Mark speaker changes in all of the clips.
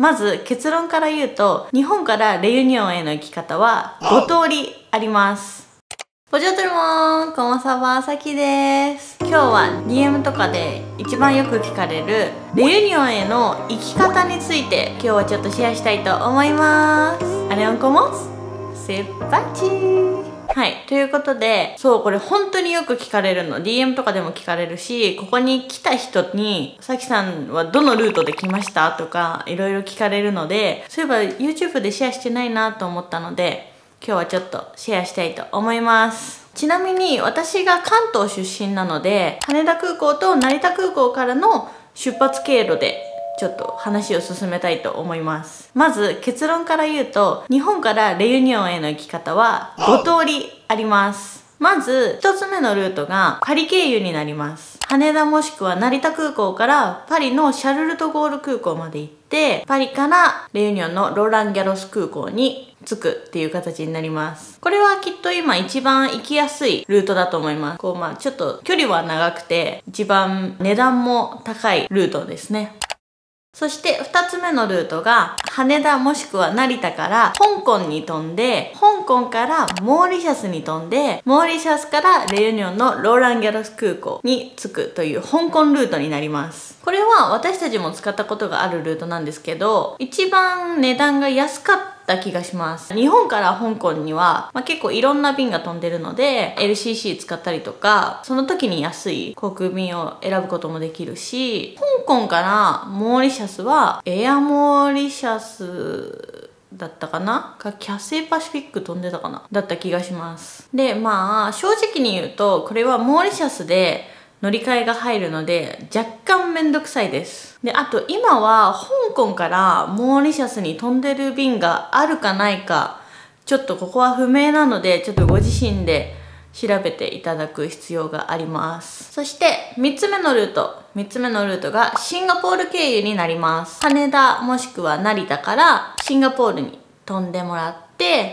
Speaker 1: まず結論から言うと、日本からレユニオンへの行き方は5通りあります。ボジョトルモン、こんさば、さきです。今日は DM とかで一番よく聞かれるレユニオンへの行き方について今日はちょっとシェアしたいと思います。アレオンコモスセッパチー。はい。ということで、そう、これ本当によく聞かれるの。DM とかでも聞かれるし、ここに来た人に、さきさんはどのルートで来ましたとか、いろいろ聞かれるので、そういえば YouTube でシェアしてないなと思ったので、今日はちょっとシェアしたいと思います。ちなみに私が関東出身なので、羽田空港と成田空港からの出発経路でちょっと話を進めたいと思います。まず結論から言うと、日本からレユニオンへの行き方は5通りあります。まず1つ目のルートがパリ経由になります。羽田もしくは成田空港からパリのシャルル・ド・ゴール空港まで行って、パリからレユニオンのローラン・ギャロス空港に着くっていう形になります。これはきっと今一番行きやすいルートだと思います。ちょっと距離は長くて一番値段も高いルートですね。そして2つ目のルートが羽田もしくは成田から香港に飛んで、香港からモーリシャスに飛んで、モーリシャスからレユニオンのローラン・ギャロス空港に着くという香港ルートになります。これは私たちも使ったことがあるルートなんですけど、一番値段が安かった気がします。日本から香港には、結構いろんな便が飛んでるので LCC 使ったりとか、その時に安い航空便を選ぶこともできるし、香港からモーリシャスはエアモーリシャスだったかなか、キャセイパシフィック飛んでたかなだった気がします。で、正直に言うと、これはモーリシャスで乗り換えが入るので若干めんどくさいです。で、あと今は香港からモーリシャスに飛んでる便があるかないか、ちょっとここは不明なので、ちょっとご自身で調べていただく必要があります。そして3つ目のルートがシンガポール経由になります。羽田もしくは成田からシンガポールに飛んでもらって、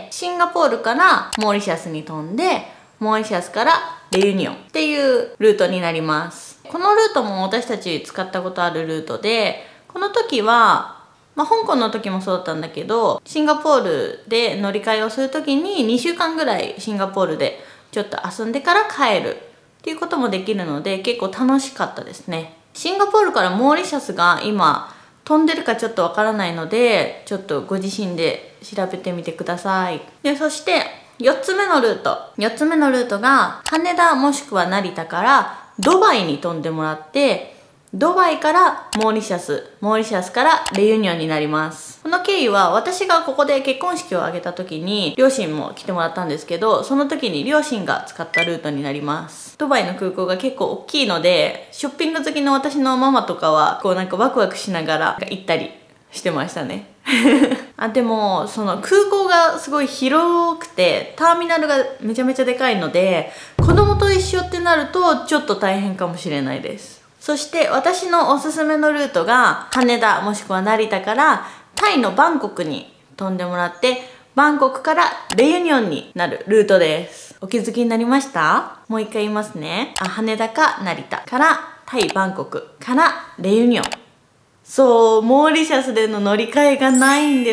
Speaker 1: シンガポールからモーリシャスに飛んで、モーリシャスからレユニオンっていうルートになります。このルートも私たち使ったことあるルートで、この時は香港の時もそうだったんだけど、シンガポールで乗り換えをする時に2週間ぐらいシンガポールでちょっと遊んでから帰るっていうこともできるので、結構楽しかったですね。シンガポールからモーリシャスが今飛んでるかちょっとわからないので、ちょっとご自身で調べてみてください。で、そして4つ目のルートが羽田もしくは成田からドバイに飛んでもらって、ドバイからモーリシャスからレユニオンになります。この経緯は私がここで結婚式を挙げた時に両親も来てもらったんですけど、その時に両親が使ったルートになります。ドバイの空港が結構大きいので、ショッピング好きの私のママとかはワクワクしながら行ったりしてましたね。でもその空港がすごい広くてターミナルがめちゃめちゃでかいので、子供と一緒ってなるとちょっと大変かもしれないです。そして私のおすすめのルートが羽田もしくは成田からタイのバンコクに飛んでもらって、バンコクからレユニオンになるルートです。お気づきになりました？もう一回言いますね。羽田か成田からタイバンコクからレユニオン。そう、モーリシャスでの乗り換えがないんです。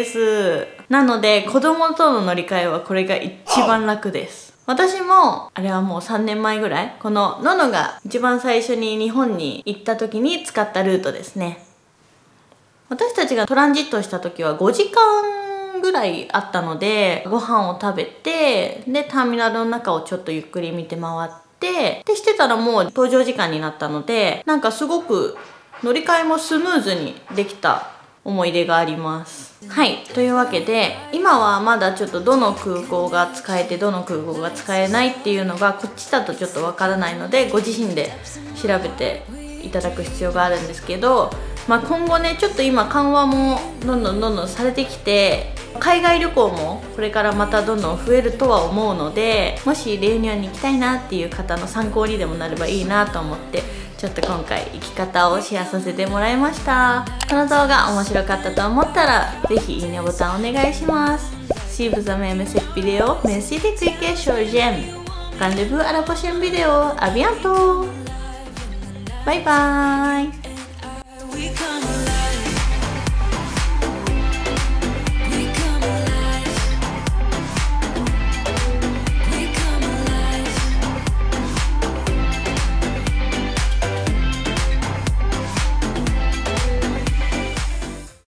Speaker 1: なので子供との乗り換えはこれが一番楽です。私も、あれはもう3年前ぐらい、このノノが一番最初に日本に行った時に使ったルートですね。私たちがトランジットした時は5時間ぐらいあったので、ご飯を食べて、で、ターミナルの中をちょっとゆっくり見て回って、で、してたらもう搭乗時間になったので、すごく乗り換えもスムーズにできた思い出があります。はい。というわけで、今はまだちょっとどの空港が使えてどの空港が使えないっていうのがこっちだとちょっとわからないので、ご自身で調べていただく必要があるんですけど、今後ね、ちょっと今緩和もどんどんされてきて、海外旅行もこれからまたどんどん増えるとは思うので、もしレユニオンに行きたいなっていう方の参考にでもなればいいなと思って、ちょっと今回生き方をシェアさせてもらいました。この動画面白かったと思ったらぜひいいねボタンお願いします。Si vous avez aimé cette vidéo, merci de cliquer sur j'aime. Rendez-vous à la prochaine vidéo. À bientôt. Bye bye.